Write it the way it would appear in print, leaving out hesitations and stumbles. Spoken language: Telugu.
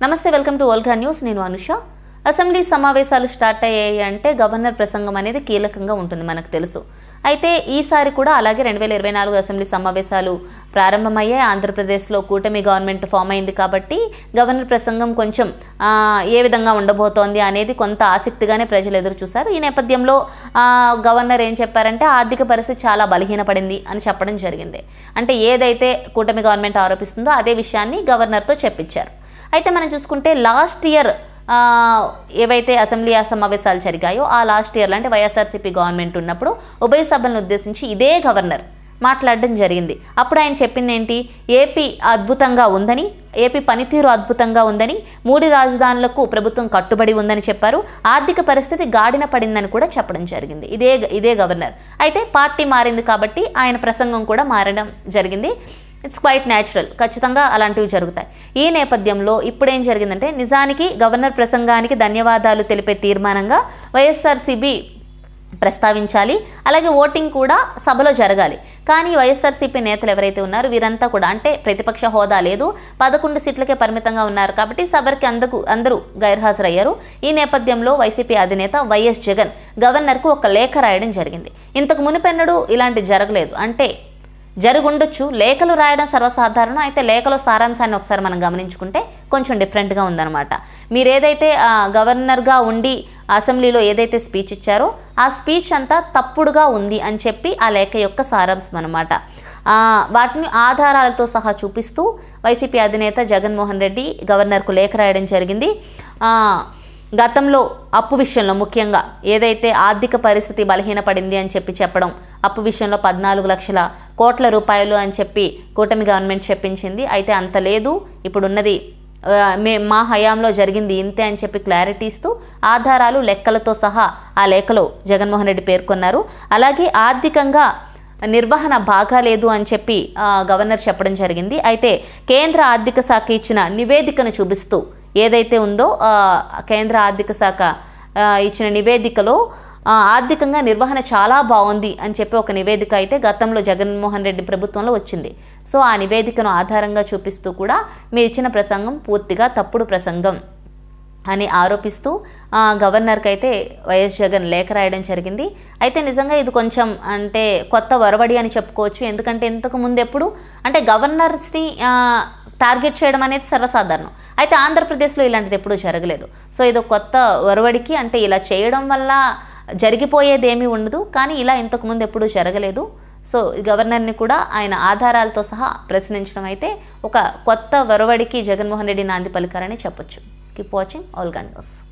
నమస్తే, వెల్కమ్ టు ఓల్గా న్యూస్. నేను అనుష. అసెంబ్లీ సమావేశాలు స్టార్ట్ అయ్యాయి అంటే గవర్నర్ ప్రసంగం అనేది కీలకంగా ఉంటుంది, మనకు తెలుసు. అయితే ఈసారి కూడా అలాగే 2024 అసెంబ్లీ సమావేశాలు ప్రారంభమయ్యాయి. ఆంధ్రప్రదేశ్లో కూటమి గవర్నమెంట్ ఫామ్ అయింది కాబట్టి గవర్నర్ ప్రసంగం కొంచెం ఏ విధంగా ఉండబోతోంది అనేది కొంత ఆసక్తిగానే ప్రజలు ఎదురు చూశారు. ఈ నేపథ్యంలో గవర్నర్ ఏం చెప్పారంటే ఆర్థిక పరిస్థితి చాలా బలహీనపడింది అని చెప్పడం జరిగింది. అంటే ఏదైతే కూటమి గవర్నమెంట్ ఆరోపిస్తుందో అదే విషయాన్ని గవర్నర్తో చెప్పించారు. అయితే మనం చూసుకుంటే లాస్ట్ ఇయర్ ఏవైతే అసెంబ్లీ సమావేశాలు జరిగాయో ఆ లాస్ట్ ఇయర్లో అంటే వైఎస్ఆర్సీపీ గవర్నమెంట్ ఉన్నప్పుడు ఉభయ సభలను ఉద్దేశించి ఇదే గవర్నర్ మాట్లాడడం జరిగింది. అప్పుడు ఆయన చెప్పింది ఏంటి, ఏపీ అద్భుతంగా ఉందని, ఏపీ పనితీరు అద్భుతంగా ఉందని, 3 రాజధానులకు ప్రభుత్వం కట్టుబడి ఉందని చెప్పారు. ఆర్థిక పరిస్థితి గాడిన పడిందని కూడా చెప్పడం జరిగింది ఇదే గవర్నర్. అయితే పార్టీ మారింది కాబట్టి ఆయన ప్రసంగం కూడా మారడం జరిగింది. ఇట్స్ క్వైట్ న్యాచురల్, ఖచ్చితంగా అలాంటివి జరుగుతాయి. ఈ నేపథ్యంలో ఇప్పుడు ఏం జరిగిందంటే నిజానికి గవర్నర్ ప్రసంగానికి ధన్యవాదాలు తెలిపే తీర్మానంగా వైఎస్ఆర్సీపీ ప్రస్తావించాలి, అలాగే ఓటింగ్ కూడా సభలో జరగాలి. కానీ వైఎస్ఆర్సీపీ నేతలు ఎవరైతే ఉన్నారో వీరంతా కూడా అంటే ప్రతిపక్ష హోదా లేదు, 11 సీట్లకే పరిమితంగా ఉన్నారు కాబట్టి సభకి అందరూ గైర్హాజరయ్యారు. ఈ నేపథ్యంలో వైసీపీ అధినేత వైఎస్ జగన్ గవర్నర్కు ఒక లేఖ రాయడం జరిగింది. ఇంతకు మునిపెన్నడూ ఇలాంటి జరగలేదు. అంటే జరుగుండొచ్చు, లేఖలు రాయడం సర్వసాధారణం. అయితే లేఖలో సారాంశాన్ని ఒకసారి మనం గమనించుకుంటే కొంచెం డిఫరెంట్గా ఉందన్నమాట. మీరు ఏదైతే గవర్నర్గా ఉండి అసెంబ్లీలో ఏదైతే స్పీచ్ ఇచ్చారో ఆ స్పీచ్ అంతా తప్పుడుగా ఉంది అని చెప్పి ఆ లేఖ యొక్క సారాంశం అన్నమాట. వాటిని ఆధారాలతో సహా చూపిస్తూ వైసీపీ అధినేత జగన్మోహన్ రెడ్డి గవర్నర్కు లేఖ రాయడం జరిగింది. గతంలో అప్పు విషయంలో ముఖ్యంగా ఏదైతే ఆర్థిక పరిస్థితి బలహీనపడింది అని చెప్పడం, అప్పు విషయంలో 14 లక్షల కోట్ల రూపాయలు అని చెప్పి కూటమి గవర్నమెంట్ చెప్పించింది. అయితే అంత లేదు, ఇప్పుడున్నది మా హయాంలో జరిగింది ఇంతే అని చెప్పి క్లారిటీ ఇస్తూ ఆధారాలు లెక్కలతో సహా ఆ లేఖలో జగన్మోహన్ రెడ్డి పేర్కొన్నారు. అలాగే ఆర్థికంగా నిర్వహణ బాగాలేదు అని చెప్పి గవర్నర్ చెప్పడం జరిగింది. అయితే కేంద్ర ఆర్థిక శాఖ ఇచ్చిన నివేదికను చూపిస్తూ ఏదైతే ఉందో కేంద్ర ఆర్థిక శాఖ ఇచ్చిన నివేదికలో ఆర్థికంగా నిర్వహణ చాలా బాగుంది అని చెప్పి ఒక నివేదిక అయితే గతంలో జగన్మోహన్ రెడ్డి ప్రభుత్వంలో వచ్చింది. సో ఆ నివేదికను ఆధారంగా చూపిస్తూ కూడా మీరు ఇచ్చిన ప్రసంగం పూర్తిగా తప్పుడు ప్రసంగం అని ఆరోపిస్తూ గవర్నర్కి అయితే వైఎస్ జగన్ లేఖ రాయడం జరిగింది. అయితే నిజంగా ఇది కొంచెం అంటే కొత్త వరవడి అని చెప్పుకోవచ్చు. ఎందుకంటే ఇంతకు ముందు ఎప్పుడు అంటే గవర్నర్స్ని టార్గెట్ చేయడం అనేది సర్వసాధారణం. అయితే ఆంధ్రప్రదేశ్లో ఇలాంటిది ఎప్పుడూ జరగలేదు. సో ఇది కొత్త వరవడికి అంటే ఇలా చేయడం వల్ల జరిగిపోయేది ఏమీ ఉండదు, కానీ ఇలా ఇంతకుముందు ఎప్పుడూ జరగలేదు. సో గవర్నర్ని కూడా ఆయన ఆధారాలతో సహా ప్రశ్నించడం అయితే ఒక కొత్త వరవడికి జగన్మోహన్ రెడ్డి నాంది పలికారని చెప్పొచ్చు. Keep watching Volga news.